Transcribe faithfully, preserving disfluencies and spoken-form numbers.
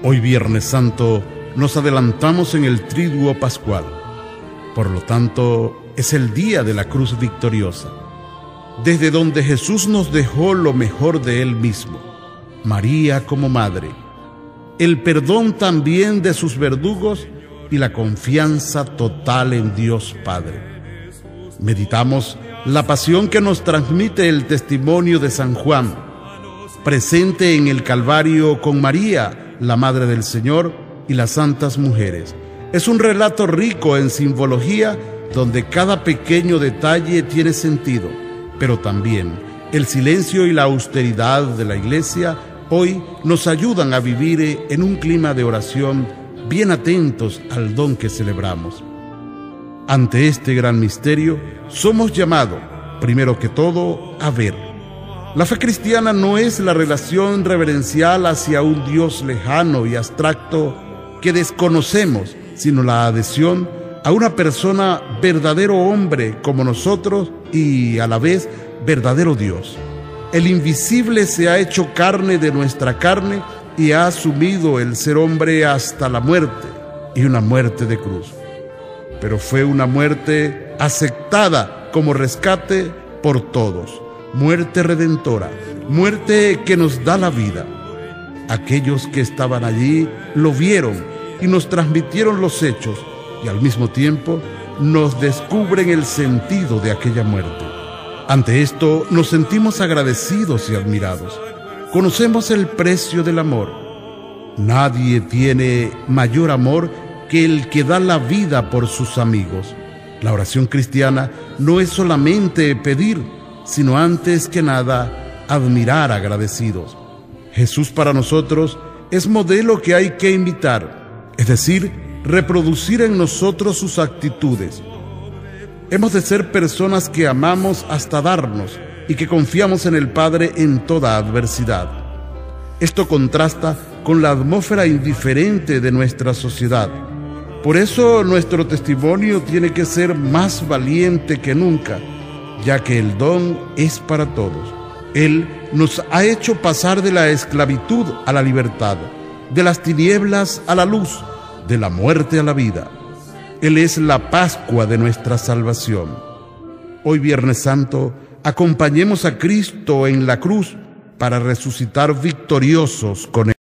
Hoy Viernes Santo nos adelantamos en el Triduo Pascual. Por lo tanto, es el día de la cruz victoriosa, desde donde Jesús nos dejó lo mejor de Él mismo, María como madre, el perdón también de sus verdugos y la confianza total en Dios Padre. Meditamos la pasión que nos transmite el testimonio de San Juan, presente en el Calvario con María, la Madre del Señor, y las santas mujeres. Es un relato rico en simbología, donde cada pequeño detalle tiene sentido, pero también el silencio y la austeridad de la Iglesia hoy nos ayudan a vivir en un clima de oración, bien atentos al don que celebramos. Ante este gran misterio, somos llamados, primero que todo, a ver. La fe cristiana no es la relación reverencial hacia un Dios lejano y abstracto que desconocemos, sino la adhesión a una persona verdadero hombre como nosotros y a la vez verdadero Dios. El invisible se ha hecho carne de nuestra carne y ha asumido el ser hombre hasta la muerte, y una muerte de cruz. Pero fue una muerte aceptada como rescate por todos, muerte redentora, muerte que nos da la vida. Aquellos que estaban allí lo vieron y nos transmitieron los hechos, y al mismo tiempo nos descubren el sentido de aquella muerte. Ante esto nos sentimos agradecidos y admirados. Conocemos el precio del amor. Nadie tiene mayor amor que el que da la vida por sus amigos. La oración cristiana no es solamente pedir, sino antes que nada admirar agradecidos. Jesús para nosotros es modelo que hay que imitar, es decir, reproducir en nosotros sus actitudes. Hemos de ser personas que amamos hasta darnos y que confiamos en el Padre en toda adversidad. Esto contrasta con la atmósfera indiferente de nuestra sociedad. Por eso nuestro testimonio tiene que ser más valiente que nunca, ya que el don es para todos. Él nos ha hecho pasar de la esclavitud a la libertad, de las tinieblas a la luz, de la muerte a la vida. Él es la Pascua de nuestra salvación. Hoy Viernes Santo, acompañemos a Cristo en la cruz para resucitar victoriosos con Él.